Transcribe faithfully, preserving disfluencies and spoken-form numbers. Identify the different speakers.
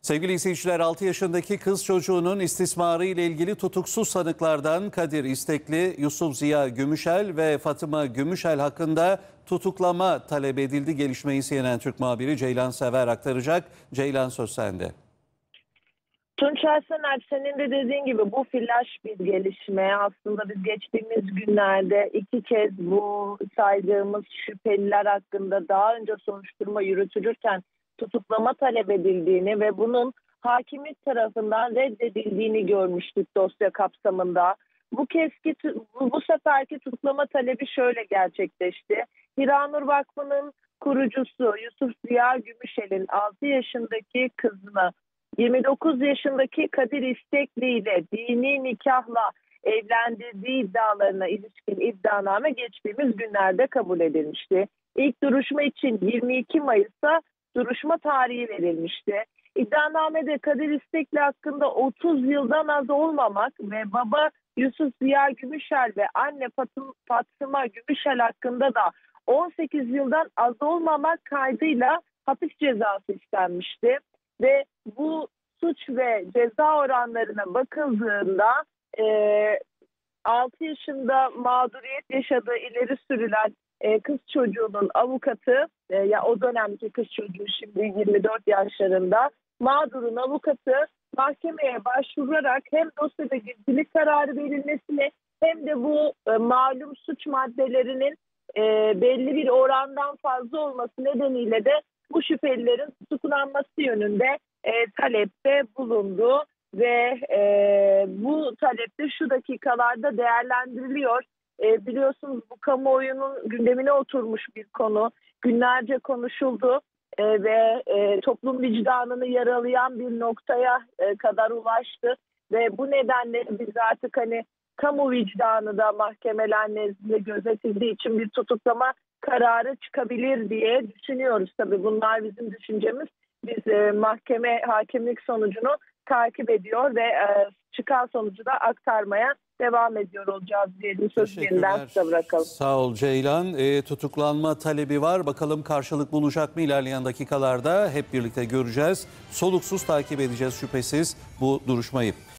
Speaker 1: Sevgili izleyiciler, altı yaşındaki kız çocuğunun istismarı ile ilgili tutuksuz sanıklardan Kadir İstekli, Yusuf Ziya Gümüşel ve Fatıma Gümüşel hakkında tutuklama talep edildi. Gelişmeyi C N N Türk muhabiri Ceylan Sever aktaracak. Ceylan, söz sende.
Speaker 2: Tunçer Sener, senin de dediğin gibi bu flash bir gelişme. Aslında biz geçtiğimiz günlerde iki kez bu saydığımız şüpheliler hakkında daha önce soruşturma yürütülürken tutuklama talep edildiğini ve bunun hakimiyet tarafından reddedildiğini görmüştük dosya kapsamında. Bu keski bu, bu seferki tutuklama talebi şöyle gerçekleşti. Hiranur Vakfı'nın kurucusu Yusuf Ziya Gümüşel'in altı yaşındaki kızını yirmi dokuz yaşındaki Kadir İstekli ile dini nikahla evlendirdiği iddialarına ilişkin iddianame geçtiğimiz günlerde kabul edilmişti. İlk duruşma için yirmi iki Mayıs'ta duruşma tarihi verilmişti. İddianamede Kadir İstekli hakkında otuz yıldan az olmamak ve baba Yusuf Ziya Gümüşel ve anne Fatıma Gümüşel hakkında da on sekiz yıldan az olmamak kaydıyla hapis cezası istenmişti. Ve bu suç ve ceza oranlarına bakıldığında e, altı yaşında mağduriyet yaşadığı ileri sürülen e, kız çocuğunun avukatı, e, ya o dönemki kız çocuğu şimdi yirmi dört yaşlarında, mağdurun avukatı mahkemeye başvurarak hem dosyada gizlilik kararı verilmesini hem de bu e, malum suç maddelerinin e, belli bir orandan fazla olması nedeniyle de bu şüphelilerin tutuklanması yönünde e, talepte bulundu ve e, bu talepte şu dakikalarda değerlendiriliyor. E, biliyorsunuz bu kamuoyunun gündemine oturmuş bir konu. Günlerce konuşuldu e, ve e, toplum vicdanını yaralayan bir noktaya e, kadar ulaştı. Ve bu nedenle biz artık hani kamu vicdanı da mahkemeler nezdinde gözetildiği için bir tutuklama kararı çıkabilir diye düşünüyoruz. Tabii bunlar bizim düşüncemiz. Biz e, mahkeme hakimlik sonucunu takip ediyor ve e, çıkan sonucu da aktarmaya devam ediyor olacağız diyelim. Söz yeniden size bırakalım.
Speaker 1: Sağ ol Ceylan. E, tutuklanma talebi var. Bakalım karşılık bulacak mı ilerleyen dakikalarda? Hep birlikte göreceğiz. Soluksuz takip edeceğiz şüphesiz bu duruşmayı.